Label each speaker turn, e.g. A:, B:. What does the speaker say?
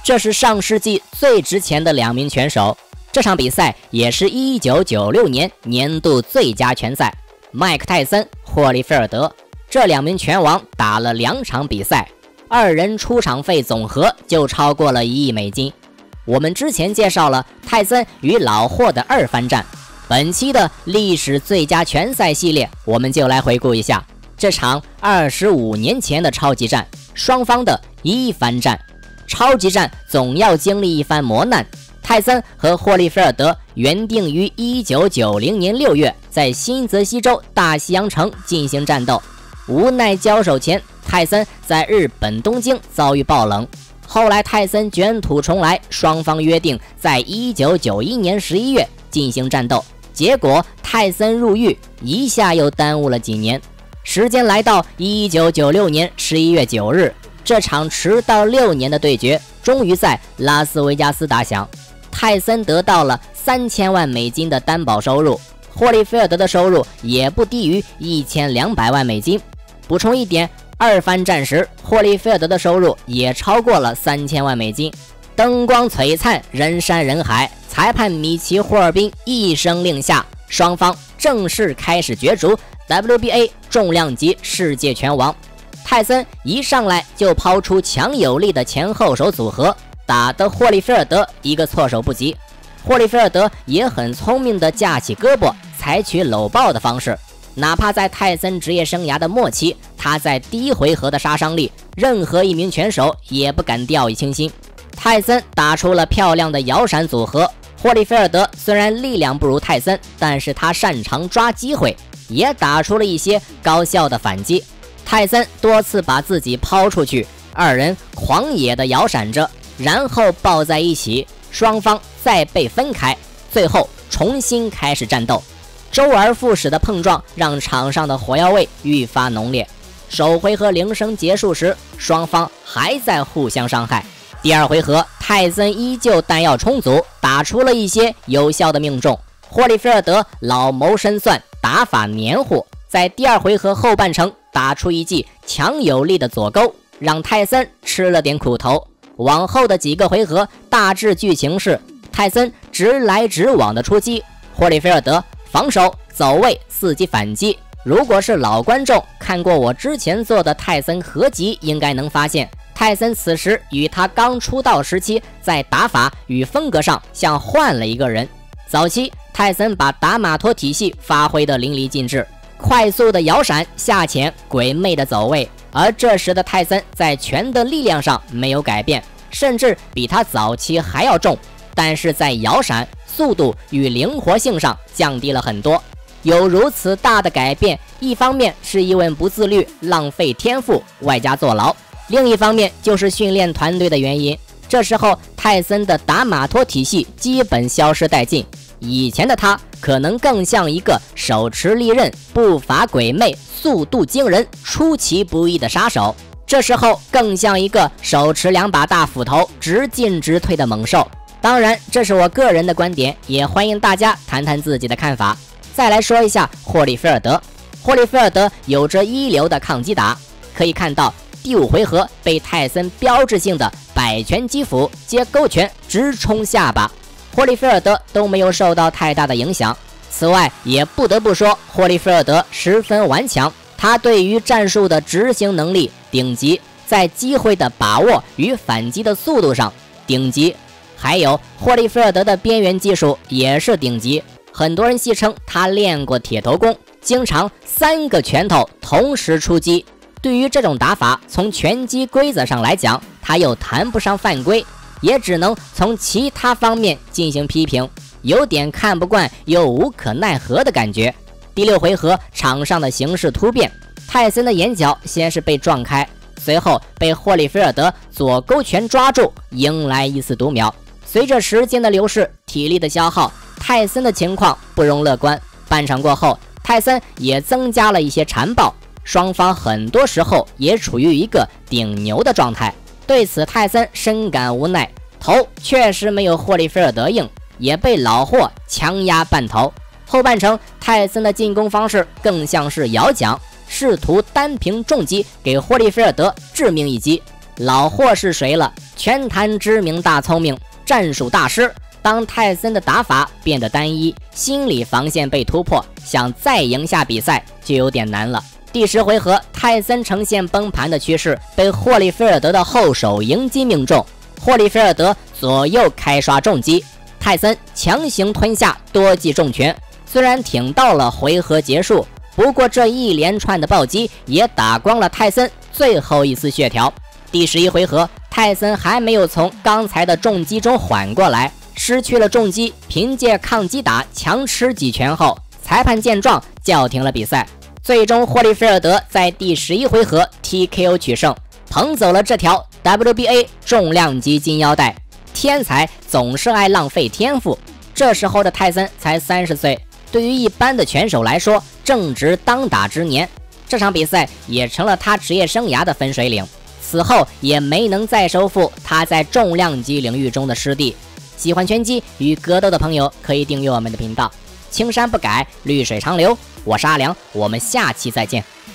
A: 这是上世纪最值钱的2名拳手。这场比赛也是1996年年度最佳拳赛，麦克泰森、霍利菲尔德这2名拳王打了2场比赛，2人出场费总和就超过了1亿美金。我们之前介绍了泰森与老霍的2番战，本期的历史最佳拳赛系列，我们就来回顾一下这场25年前的超级战，双方的1番战。超级战总要经历一番磨难，泰森和霍利菲尔德原定于1990年6月在新泽西州大西洋城进行战斗，无奈交手前泰森在日本东京遭遇爆冷，后来泰森卷土重来，双方约定在1991年11月进行战斗，结果泰森入狱，一下又耽误了几年。时间来到1996年11月9日，这场迟到6年的对决终于在拉斯维加斯打响。泰森得到了3000万美金的担保收入，霍利菲尔德的收入也不低于1200万美金。补充一点，2番战时霍利菲尔德的收入也超过了3000万美金。灯光璀璨，人山人海，裁判米奇·霍尔宾一声令下，双方正式开始角逐 WBA 重量级世界拳王。泰森一上来就抛出强有力的前后手组合，打得霍利菲尔德一个措手不及。霍利菲尔德也很聪明地架起胳膊，采取搂抱的方式。哪怕在泰森职业生涯的末期，他在第1回合的杀伤力，任何一名拳手也不敢掉以轻心。泰森打出了漂亮的摇闪组合，霍利菲尔德虽然力量不如泰森，但是他擅长抓机会，也打出了一些高效的反击。泰森多次把自己抛出去，2人狂野地摇闪着，然后抱在一起，双方再被分开，最后重新开始战斗。周而复始的碰撞让场上的火药味愈发浓烈。首回合铃声结束时，双方还在互相伤害。第2回合，泰森依旧弹药充足，打出了一些有效的命中。霍利菲尔德老谋深算，打法黏糊，在第2回合后半程打出一记强有力的左勾，让泰森吃了点苦头。往后的几个回合，大致剧情是泰森直来直往的出击，霍利菲尔德防守走位伺机反击。如果是老观众看过我之前做的泰森合集，应该能发现泰森此时与他刚出道时期在打法与风格上像换了一个人。早期泰森把打马托体系发挥得淋漓尽致，快速的摇闪下潜，鬼魅的走位，而这时的泰森在拳的力量上没有改变，甚至比他早期还要重，但是在摇闪、速度与灵活性上降低了很多。有如此大的改变，一方面是因为不自律，浪费天赋，外加坐牢，另一方面就是训练团队的原因。这时候泰森的打马托体系基本消失殆尽，以前的他可能更像一个手持利刃、步伐鬼魅、速度惊人、出其不意的杀手，这时候更像一个手持2把大斧头直进直退的猛兽。当然这是我个人的观点，也欢迎大家谈谈自己的看法。再来说一下霍利菲尔德。霍利菲尔德有着一流的抗击打，可以看到第5回合被泰森标志性的摆拳击斧接勾拳直冲下巴，霍利菲尔德都没有受到太大的影响。此外也不得不说霍利菲尔德十分顽强，他对于战术的执行能力顶级，在机会的把握与反击的速度上顶级，还有霍利菲尔德的边缘技术也是顶级。很多人戏称他练过铁头功，经常3个拳头同时出击。对于这种打法，从拳击规则上来讲，他又谈不上犯规，也只能从其他方面进行批评，有点看不惯又无可奈何的感觉。第6回合，场上的形势突变，泰森的眼角先是被撞开，随后被霍利菲尔德左勾拳抓住，迎来一次读秒。随着时间的流逝，体力的消耗，泰森的情况不容乐观。半场过后，泰森也增加了一些残暴，双方很多时候也处于一个顶牛的状态。对此泰森深感无奈，头确实没有霍利菲尔德硬，也被老霍强压半头。后半程泰森的进攻方式更像是摇桨，试图单凭重击给霍利菲尔德致命一击。 老霍是谁了？拳坛知名大聪明，战术大师。当泰森的打法变得单一，心理防线被突破，想再赢下比赛就有点难了。第10回合，泰森呈现崩盘的趋势，被霍利菲尔德的后手迎击命中。霍利菲尔德左右开刷重击，泰森强行吞下多记重拳。虽然挺到了回合结束，不过这一连串的暴击也打光了泰森最后一丝血条。第11回合，泰森还没有从刚才的重击中缓过来，失去了重击，凭借抗击打强吃几拳后，裁判见状叫停了比赛。最终霍利菲尔德在第11回合 TKO 取胜，捧走了这条 WBA 重量级金腰带。天才总是爱浪费天赋，这时候的泰森才30岁，对于一般的拳手来说正值当打之年。这场比赛也成了他职业生涯的分水岭，此后也没能再收复他在重量级领域中的失地。喜欢拳击与格斗的朋友可以订阅我们的频道。青山不改，绿水长流，我是阿良，我们下期再见。